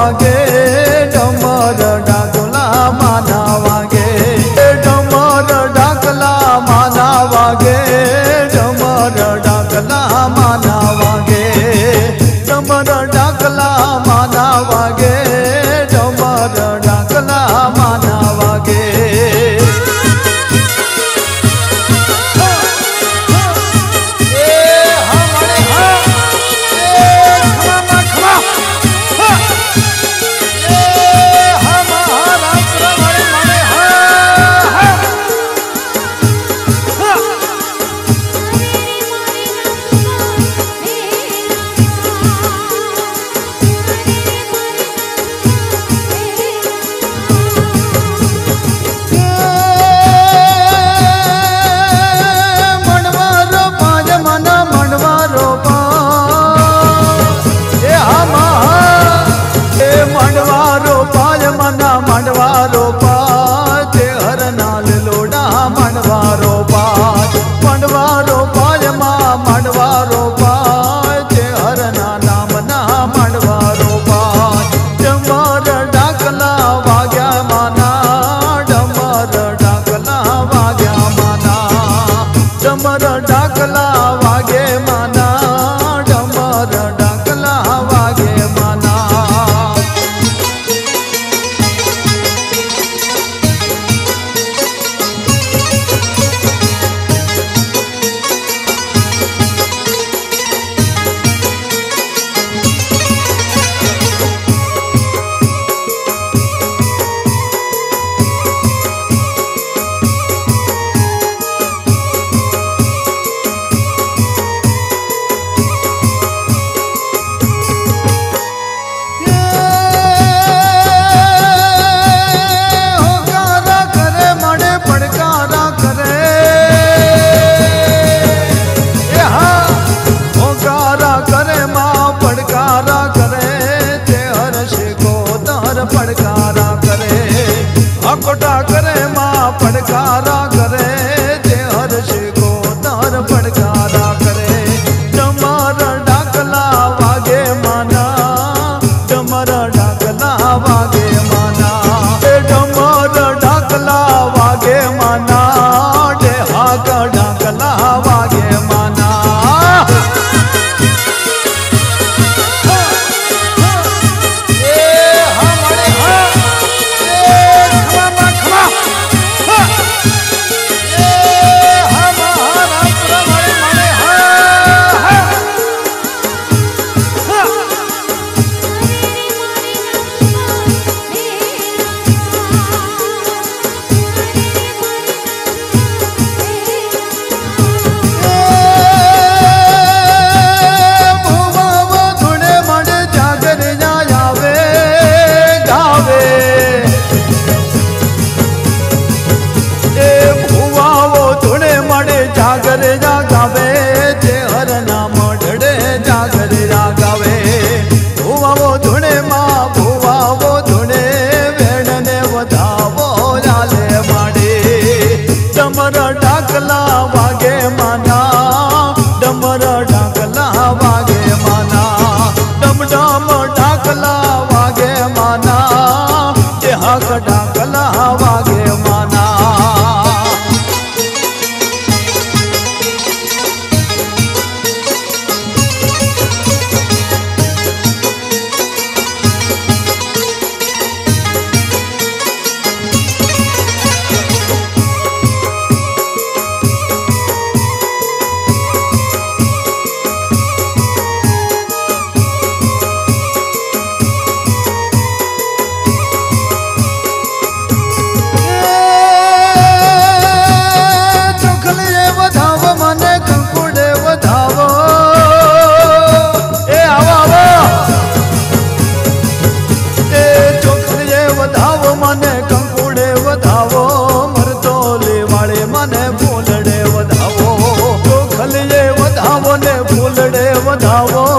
वागे डमर डाकला माना वागे डमर डाकला माना वागे डमर डाकला माना वागे डमर डाकला माना वागे डमर डाकला माना वागे मंडवारो पाज हर नाल लोड़ा मंडवारो पाज मंडवारो पाज मां मंडवारो पाज हर नाम ना मंडवारो पाज डमर डाकला वाग्या माना डमर डाकला वाग्या माना डमर डाकला वागे माना डमर डाकला वागे माना पड़कारा करे अकोटा करे माँ पड़कारा करे जे हर्ष को तार पड़कारा करे डमर डाकला वागे माना डमर डाकला वागे माना डमर डाकला वागे माना डे हाक डाकला वागे माना जागर जागावे जे हर नाम ढड़े जागर जागावे भुवा वो धुने माँ भुवा वो धुने वेणने वधावो लाले माड़े डमर डाकला वागे माना डमर डाकला वागे माना डम डम डाकला वागे माना जे हक डाकला वागे माना वधावो